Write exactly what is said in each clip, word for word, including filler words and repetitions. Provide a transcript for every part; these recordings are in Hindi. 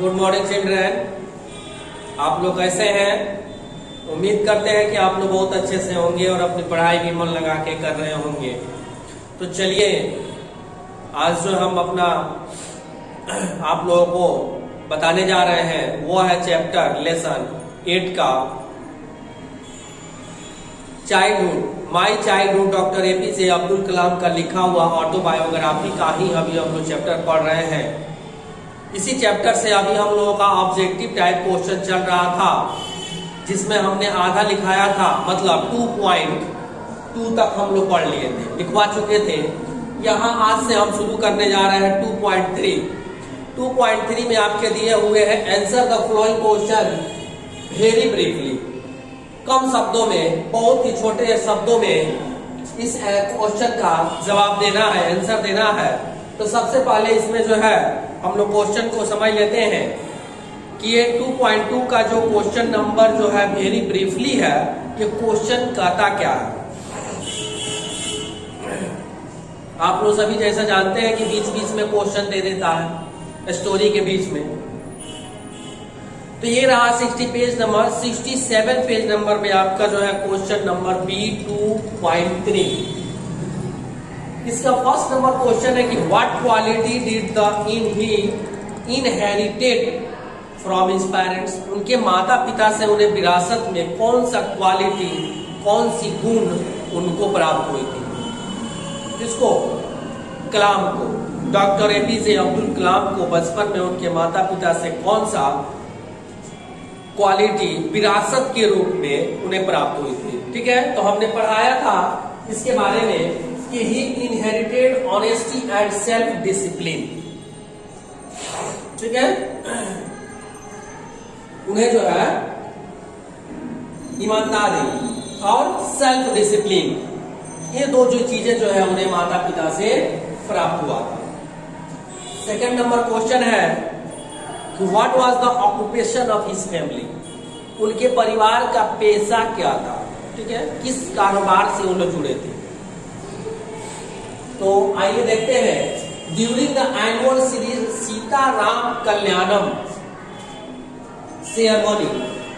गुड मॉर्निंग चिल्ड्रन, आप लोग कैसे हैं? उम्मीद करते हैं कि आप लोग बहुत अच्छे से होंगे और अपनी पढ़ाई भी मन लगा के कर रहे होंगे। तो चलिए आज जो हम अपना आप लोगों को बताने जा रहे हैं वो है चैप्टर लेसन एट का childhood. My childhood doctor APJ Abdul Kalam का लिखा हुआ ऑटोबायोग्राफी का ही अभी हम लोग चैप्टर पढ़ रहे हैं। इसी चैप्टर से अभी हम लोगों का ऑब्जेक्टिव टाइप क्वेश्चन चल रहा था, जिसमें हमने आधा लिखाया था, मतलब टू पॉइंट टू तक हम लोग पढ़ लिए थे, लिखवा चुके थे। यहाँ आज से हम शुरू करने जा रहे हैं two point three. Two point three में आपके दिए हुए हैं answer the following question very briefly, कम शब्दों में, बहुत ही छोटे शब्दों में इस क्वेश्चन का जवाब देना है, आंसर देना है। तो सबसे पहले इसमें जो है हम लोग क्वेश्चन को समझ लेते हैं कि ये टू पॉइंट टू का जो क्वेश्चन नंबर जो है वेरी ब्रीफली है, ये क्वेश्चन कहता क्या है। आप लोग सभी जैसा जानते हैं कि बीच बीच में क्वेश्चन दे देता है स्टोरी के बीच में। तो ये रहा sixty page number sixty seven page number पे आपका जो है question number B two point three. इसका फर्स्ट नंबर क्वेश्चन है कि what quality did the in he inherited from his parents. उनके माता पिता से उन्हें विरासत में कौन सा क्वालिटी, कौन सी गुण उनको प्राप्त हुई थी। इसको कलाम को, डॉक्टर एपीजे अब्दुल कलाम को बचपन में उनके माता पिता से कौन सा क्वालिटी विरासत के रूप में उन्हें प्राप्त हुई थी। ठीक है, तो हमने पढ़ाया था इसके बारे में कि he inherited honesty and self discipline. ठीक है, उन्हें जो है ईमानदारी और सेल्फ डिसिप्लिन, ये दो जो चीजें जो है उन्हें माता पिता से प्राप्त हुआ था। सेकंड नंबर क्वेश्चन है कि what was the occupation of his family. उनके परिवार का पेशा क्या था। ठीक है, किस कारोबार से उन लोग जुड़े थे। तो आइए देखते हैं, during the annual series Sitaram Kalyanam ceremony,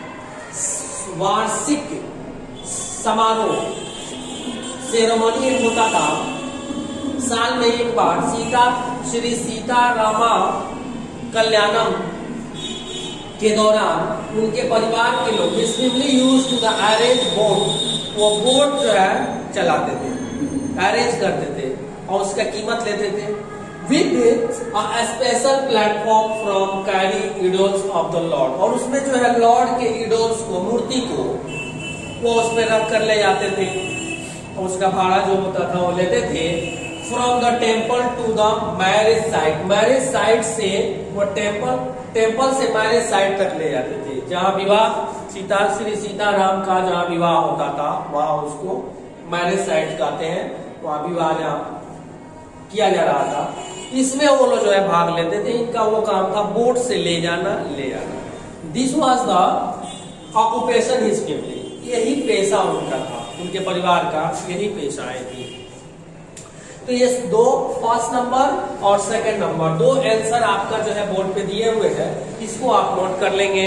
वार्षिक समारोह सेरेमनी एक होता था साल में एक बार, सीता श्री सीतारामा कल्याणम के दौरान उनके परिवार के लोग used to the arrange boat, वो बोट जो है चलाते थे, अरेंज करते थे और उसका कीमत लेते थे with a special platform from carry idols of the lord. और उसमें जो है लॉर्ड के इडोल्स को, मूर्ति को वो उस पर रख कर ले जाते थे और उसका भाड़ा जो होता था वो लेते थे। From the temple to the marriage site, marriage site से वो टेम्पल टेम्पल से मैरिज साइट तक ले जाते थे, जहाँ विवाह सीता श्री सीताराम का जहाँ विवाह होता था वहां उसको मैरिज साइट कहते हैं। वहां विवाह जहाँ किया जा रहा था, इसमें वो लोग जो है भाग लेते थे। इनका वो काम था बोट से ले जाना ले आना। This was the occupation his family, यही पेशा उनका था, उनके परिवार का यही पेशा है थी। तो ये दो फर्स्ट नंबर और सेकंड नंबर दो आंसर आपका जो है बोर्ड पे दिए हुए हैं, इसको आप नोट कर लेंगे।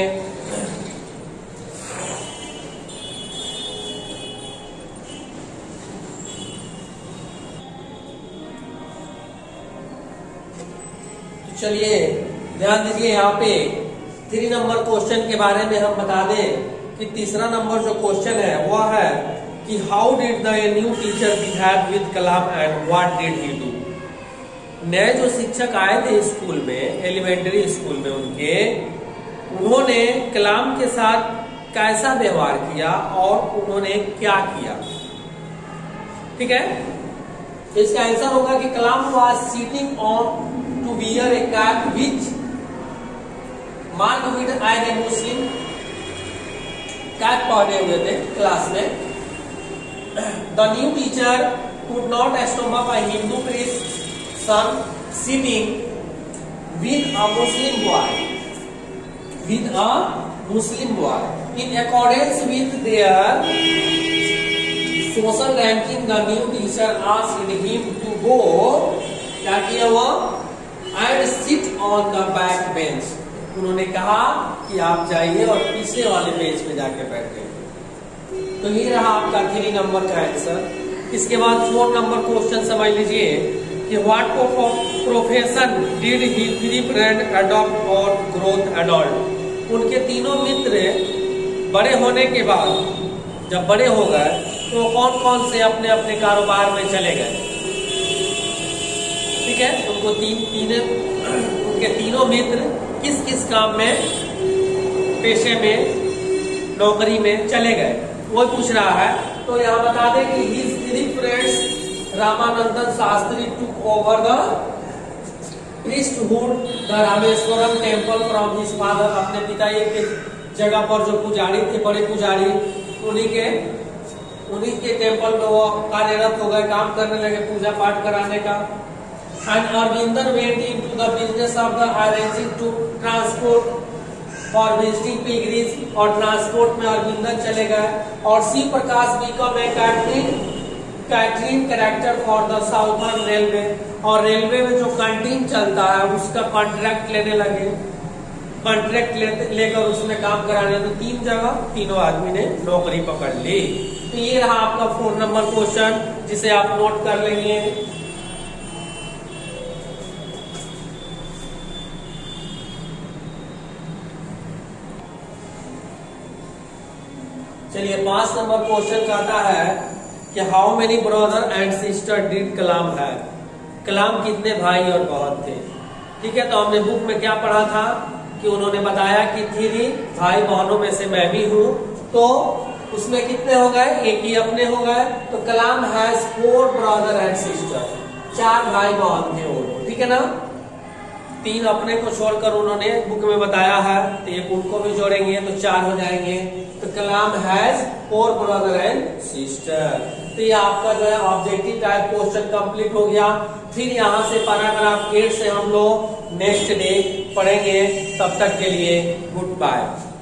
तो चलिए ध्यान दीजिए, यहाँ पे थ्री नंबर क्वेश्चन के बारे में हम बता दें कि तीसरा नंबर जो क्वेश्चन है वह है कि how did the new teacher behave with Kalam and what did he do. नए जो शिक्षक आए थे स्कूल में, एलिमेंट्री स्कूल में उनके, उन्होंने कलाम के साथ कैसा व्यवहार किया और उन्होंने क्या किया। ठीक है, इसका आंसर होगा कि Kalam was sitting on to wear a cap which mark with as a Muslim. Cap पहने हुए थे क्लास में। The new teacher could not stomach a Hindu priest son sitting with a Muslim boy, with a Muslim boy. In accordance with their social ranking, the new teacher asked him to go, क्या किया वो, and sit on the back bench. उन्होंने कहा कि आप जाइए और पिछले वाले पेज पे जाके बैठे। तो ये रहा आपका थ्री नंबर का आंसर। इसके बाद फोर नंबर क्वेश्चन समझ लीजिए कि what profession did he three friend adopt और ग्रोथ एडल्ट। उनके तीनों मित्र बड़े होने के बाद जब बड़े हो गए तो कौन कौन से अपने अपने कारोबार में चले गए। ठीक है, उनको तीन तीन उनके तीनों मित्र किस किस काम में, पेशे में, नौकरी में चले गए, वो पूछ रहा है। तो यहाँ बता दें कि his three friends Ramanandan Shastri took over the priesthood the Rameswaram temple from his father. अपने पिता के जगह पर जो पुजारी थे, बड़े पुजारी, उन्हीं के उन्हीं के टेम्पल में वो कार्यरत हो गए, काम करने लगे, पूजा पाठ कराने का। And Aravindan went into the business of the arranging to transport और विजिटिंग पिलग्रिम्स, और ट्रांसपोर्ट में अरविंदन चले गए। और Shiv Prakash became a catering catering character for the southern railway, और रेलवे में जो कैंटीन चलता है उसका कॉन्ट्रैक्ट लेने लगे, कॉन्ट्रैक्ट ले, लेकर उसमें काम कराने। तो तीन जगह तीनों आदमी ने नौकरी पकड़ ली। तो ये रहा आपका फोर नंबर क्वेश्चन, जिसे आप नोट कर लेंगे। चलिए पांच नंबर क्वेश्चन कहता है कि how many brother and sister did Kalam है। कलाम कितने भाई और बहन थे। ठीक है, तो हमने बुक में क्या पढ़ा था कि उन्होंने बताया कि थ्री भाई बहनों में से मैं भी हूं। तो उसमें कितने हो गए, एक ही अपने हो गए। तो Kalam has four brother and sister, चार भाई बहन थे वो। ठीक है ना, तीन अपने को छोड़कर उन्होंने बुक में बताया है, तो एक उनको भी जोड़ेंगे तो चार हो जाएंगे। तो Kalam has four brother and sister. तो ये आपका जो है ऑब्जेक्टिव टाइप क्वेश्चन कंप्लीट हो गया। फिर यहाँ से पैराग्राफ एट से हम लोग नेक्स्ट डे पढ़ेंगे। तब तक के लिए गुड बाय।